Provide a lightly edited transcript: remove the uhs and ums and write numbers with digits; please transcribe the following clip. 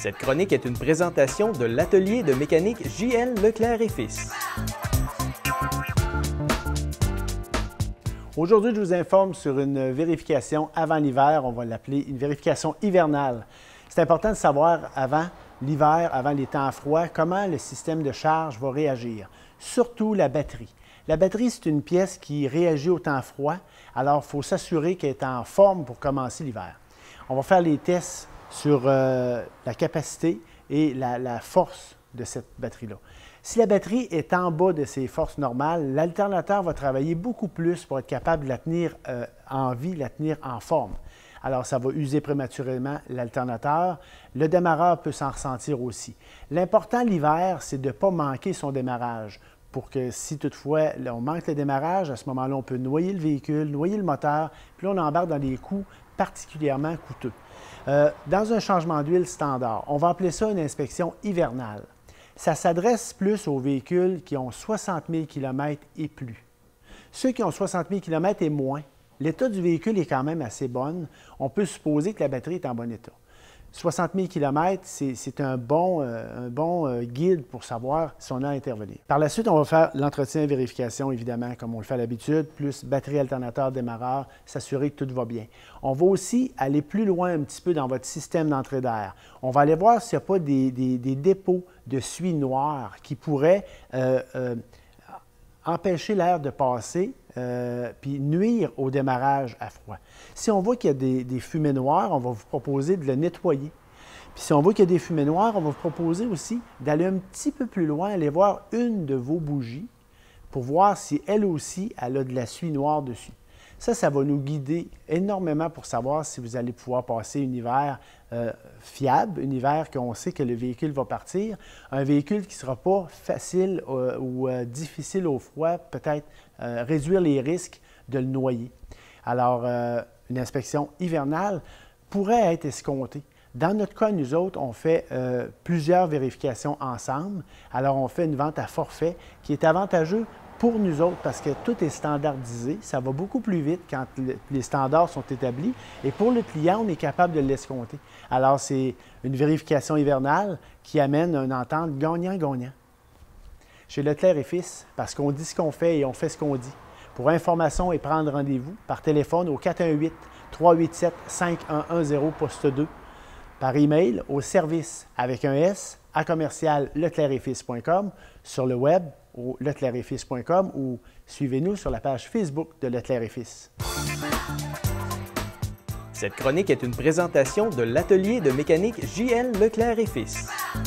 Cette chronique est une présentation de l'atelier de mécanique J.L. Leclerc et Fils. Aujourd'hui, je vous informe sur une vérification avant l'hiver. On va l'appeler une vérification hivernale. C'est important de savoir avant l'hiver, avant les temps froids, comment le système de charge va réagir, surtout la batterie. La batterie, c'est une pièce qui réagit au temps froid, alors il faut s'assurer qu'elle est en forme pour commencer l'hiver. On va faire les tests sur la capacité et la force de cette batterie-là. Si la batterie est en bas de ses forces normales, l'alternateur va travailler beaucoup plus pour être capable de la tenir en vie, la tenir en forme. Alors, ça va user prématurément l'alternateur. Le démarreur peut s'en ressentir aussi. L'important l'hiver, c'est de ne pas manquer son démarrage pour que si toutefois on manque le démarrage, à ce moment-là, on peut noyer le véhicule, noyer le moteur, puis là, on embarque dans des coûts particulièrement coûteux. Dans un changement d'huile standard, on va appeler ça une inspection hivernale. Ça s'adresse plus aux véhicules qui ont 60 000 km et plus. Ceux qui ont 60 000 km et moins, l'état du véhicule est quand même assez bon. On peut supposer que la batterie est en bon état. 60 000 km, c'est un bon guide pour savoir si on a à intervenir. Par la suite, on va faire l'entretien et vérification, évidemment, comme on le fait à l'habitude, plus batterie, alternateur, démarreur, s'assurer que tout va bien. On va aussi aller plus loin un petit peu dans votre système d'entrée d'air. On va aller voir s'il n'y a pas des dépôts de suie noire qui pourraient empêcher l'air de passer puis nuire au démarrage à froid. Si on voit qu'il y a des fumées noires, on va vous proposer de le nettoyer. Puis si on voit qu'il y a des fumées noires, on va vous proposer aussi d'aller un petit peu plus loin, aller voir une de vos bougies pour voir si elle aussi, elle a de la suie noire dessus. Ça va nous guider énormément pour savoir si vous allez pouvoir passer un hiver fiable, un hiver qu'on sait que le véhicule va partir, un véhicule qui ne sera pas facile ou difficile au froid, peut-être réduire les risques de le noyer. Alors, une inspection hivernale pourrait être escomptée. Dans notre cas, nous autres, on fait plusieurs vérifications ensemble. Alors, on fait une vente à forfait qui est avantageux pour nous autres, parce que tout est standardisé, ça va beaucoup plus vite quand les standards sont établis. Et pour le client, on est capable de l'escompter. Alors, c'est une vérification hivernale qui amène une entente gagnant-gagnant. Chez Leclerc et Fils, parce qu'on dit ce qu'on fait et on fait ce qu'on dit. Pour information et prendre rendez-vous, par téléphone au 418-387-5110, poste 2. Par email au service avec un S à commercial-leclercetfils.com, sur le web au leclercetfils.com ou suivez-nous sur la page Facebook de Leclerc et Fils. Cette chronique est une présentation de l'atelier de mécanique J.L. Leclerc et Fils.